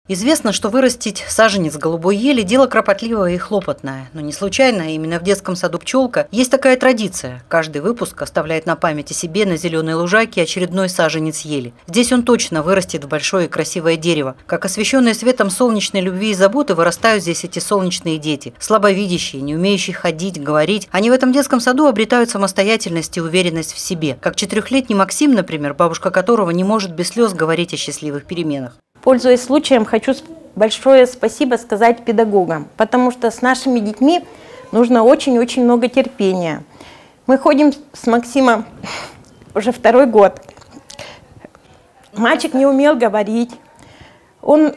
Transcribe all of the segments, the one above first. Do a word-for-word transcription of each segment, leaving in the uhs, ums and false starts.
Известно, что вырастить саженец голубой ели – дело кропотливое и хлопотное. Но не случайно именно в детском саду «Пчелка» есть такая традиция. Каждый выпуск оставляет на память о себе на зеленой лужайке очередной саженец ели. Здесь он точно вырастет в большое и красивое дерево. Как освещенные светом солнечной любви и заботы вырастают здесь эти солнечные дети. Слабовидящие, не умеющие ходить, говорить. Они в этом детском саду обретают самостоятельность и уверенность в себе. Как четырехлетний Максим, например, бабушка которого не может без слез говорить о счастливых переменах. Пользуясь случаем, хочу большое спасибо сказать педагогам, потому что с нашими детьми нужно очень-очень много терпения. Мы ходим с Максимом уже второй год. Мальчик не умел говорить, он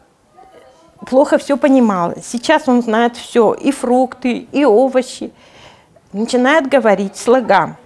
плохо все понимал. Сейчас он знает все, и фрукты, и овощи. Начинает говорить слогам.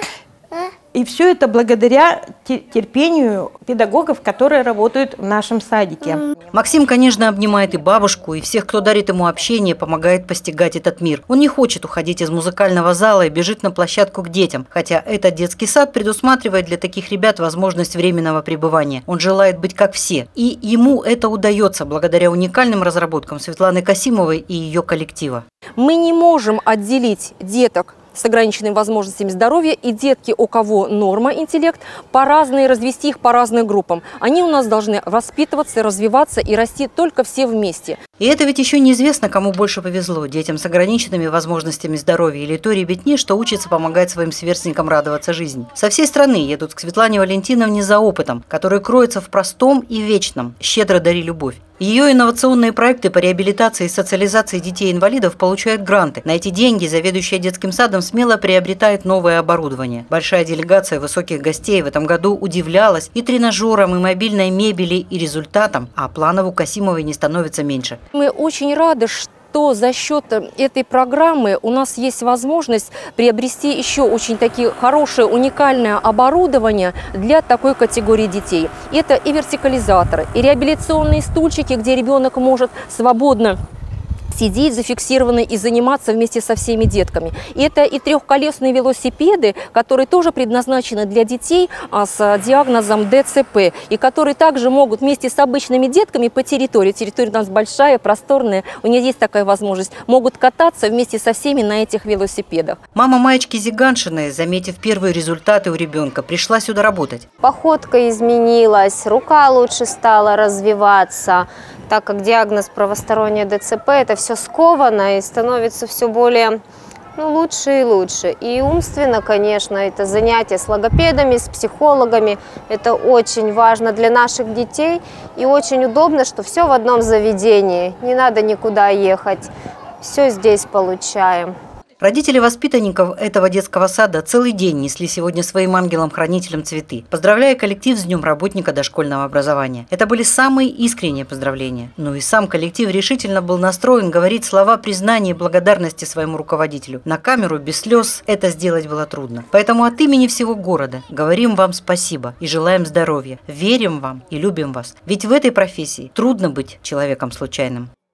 И все это благодаря терпению педагогов, которые работают в нашем садике. Максим, конечно, обнимает и бабушку, и всех, кто дарит ему общение, помогает постигать этот мир. Он не хочет уходить из музыкального зала и бежит на площадку к детям, хотя этот детский сад предусматривает для таких ребят возможность временного пребывания. Он желает быть как все. И ему это удается благодаря уникальным разработкам Светланы Касимовой и ее коллектива. Мы не можем отделить деток с ограниченными возможностями здоровья и детки, у кого норма интеллект, по-разному развести их по разным группам. Они у нас должны воспитываться, развиваться и расти только все вместе. И это ведь еще неизвестно, кому больше повезло – детям с ограниченными возможностями здоровья или той ребятне, что учится помогать своим сверстникам радоваться жизни. Со всей страны едут к Светлане Валентиновне за опытом, который кроется в простом и вечном – щедро дари любовь. Ее инновационные проекты по реабилитации и социализации детей-инвалидов получают гранты. На эти деньги заведующая детским садом смело приобретает новое оборудование. Большая делегация высоких гостей в этом году удивлялась и тренажерам, и мобильной мебели, и результатам, а планов у Касимовой не становится меньше. Мы очень рады, что то за счет этой программы у нас есть возможность приобрести еще очень такие хорошее, уникальное оборудование для такой категории детей. Это и вертикализаторы, и реабилитационные стульчики, где ребенок может свободно сидеть зафиксированно и заниматься вместе со всеми детками. И это и трехколесные велосипеды, которые тоже предназначены для детей с диагнозом дэ цэ пэ, и которые также могут вместе с обычными детками по территории, территория у нас большая, просторная, у них есть такая возможность, могут кататься вместе со всеми на этих велосипедах. Мама Маечки Зиганшиной, заметив первые результаты у ребенка, пришла сюда работать. Походка изменилась, рука лучше стала развиваться, так как диагноз правосторонняя дэ цэ пэ, это все сковано и становится все более ну, лучше и лучше. И умственно, конечно, это занятия с логопедами, с психологами. Это очень важно для наших детей и очень удобно, что все в одном заведении. Не надо никуда ехать, все здесь получаем. Родители воспитанников этого детского сада целый день несли сегодня своим ангелам-хранителям цветы, поздравляя коллектив с Днем работника дошкольного образования. Это были самые искренние поздравления. Ну и сам коллектив решительно был настроен говорить слова признания и благодарности своему руководителю. На камеру без слез это сделать было трудно. Поэтому от имени всего города говорим вам спасибо и желаем здоровья. Верим вам и любим вас. Ведь в этой профессии трудно быть человеком случайным.